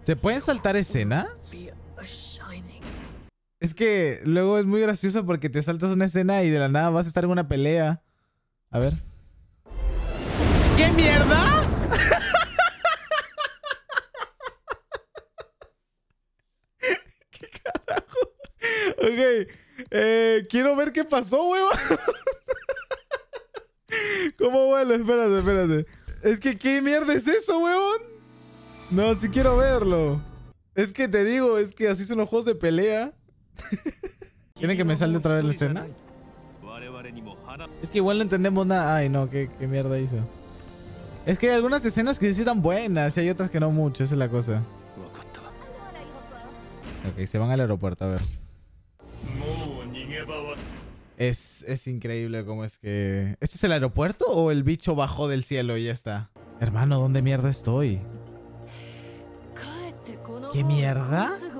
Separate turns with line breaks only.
¿Se pueden saltar escenas? Es que luego es muy gracioso porque te saltas una escena y de la nada vas a estar en una pelea. A ver. ¿Qué mierda? ¿Qué carajo? Ok. Quiero ver qué pasó, huevón. ¿Cómo vuelo? Espérate. Es que, ¿qué mierda es eso, huevón? No, sí quiero verlo. Es que te digo, es que así son los juegos de pelea. ¿Quieren que me salte otra vez la escena? Es que igual no entendemos nada. Ay, no, ¿qué mierda hizo? Es que hay algunas escenas que sí están buenas y hay otras que no mucho. Esa es la cosa. Ok, se van al aeropuerto, a ver. Es increíble cómo es que... ¿Esto es el aeropuerto o el bicho bajó del cielo y ya está? Hermano, ¿dónde mierda estoy? ¿Qué mierda?